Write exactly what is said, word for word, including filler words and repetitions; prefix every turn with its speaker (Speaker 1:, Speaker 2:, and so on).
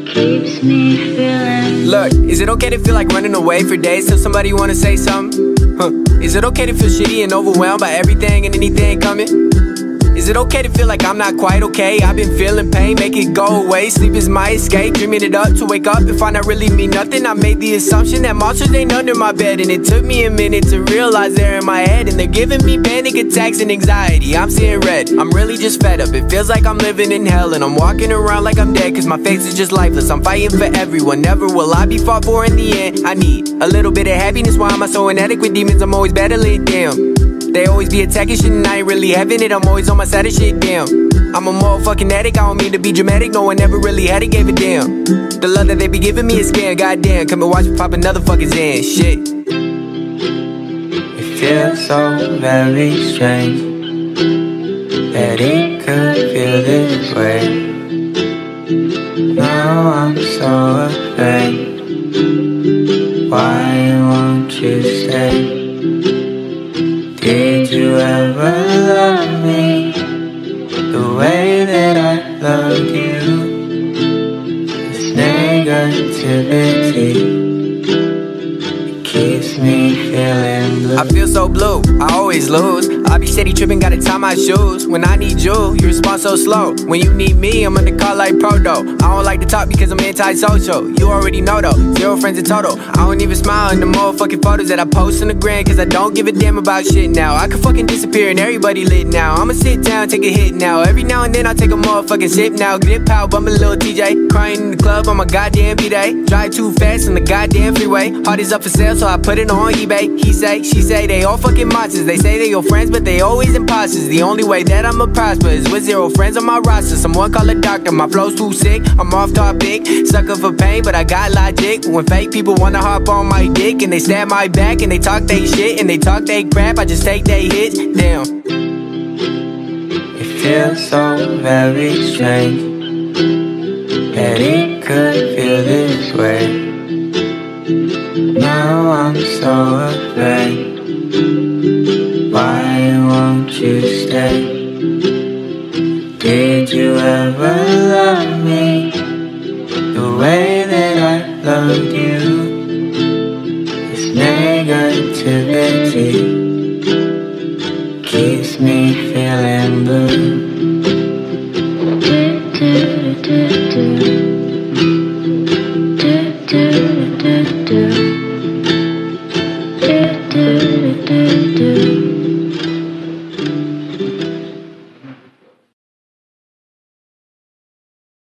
Speaker 1: keeps me feeling.
Speaker 2: Look, is it okay to feel like running away for days till somebody wanna say something? Huh. Is it okay to feel shitty and overwhelmed by everything and anything coming? Is it okay to feel like I'm not quite okay? I've been feeling pain, make it go away. Sleep is my escape, dreaming it up to wake up and find out really mean nothing. I made the assumption that monsters ain't under my bed, and it took me a minute to realize they're in my head, and they're giving me panic attacks and anxiety. I'm seeing red, I'm really just fed up. It feels like I'm living in hell, and I'm walking around like I'm dead, cause my face is just lifeless. I'm fighting for everyone, never will I be fought for in the end. I need a little bit of happiness, why am I so inadequate? Demons, I'm always battling, damn. They always be attacking shit and I ain't really having it. I'm always on my side of shit, damn. I'm a motherfucking addict, I don't mean to be dramatic. No one ever really had it, gave a damn. The love that they be giving me is scam, goddamn. Come and watch me pop another fucking Zan, shit.
Speaker 3: It feels so very strange that it could feel this way. Now I'm so afraid. Why won't you stay? Did you ever love me the way that I loved you? This negativity keeps me feeling blue.
Speaker 2: I feel so blue, I always lose. I be steady tripping, gotta tie my shoes. When I need you, you respond so slow. When you need me, I'm on the call like Proto. I don't like to talk because I'm anti-social. You already know though, zero friends in total. I don't even smile in the motherfucking photos that I post on the gram, cause I don't give a damn about shit now. I can fucking disappear and everybody lit now. I'ma sit down, take a hit now. Every now and then I'll take a motherfucking sip now. Get power, bump a little T J. Crying in the club on my goddamn B-day. Drive too fast on the goddamn freeway. Heart is up for sale, so I put it on eBay. He say, she say, they all fucking monsters. They say they your friends, but they always imposters. The only way that I'ma prosper is with zero friends on my roster. Someone call a doctor, my flow's too sick. I'm off topic, sucker for pain, but I got logic. When fake people wanna hop on my dick and they stab my back and they talk they shit and they talk they crap, I just take they hits, damn.
Speaker 3: It feels so very strange that it could feel this way. Now I'm so afraid. Why won't you stay? Did you ever love me the way that I loved you? This negativity keeps me feeling blue. Do, do, do, do.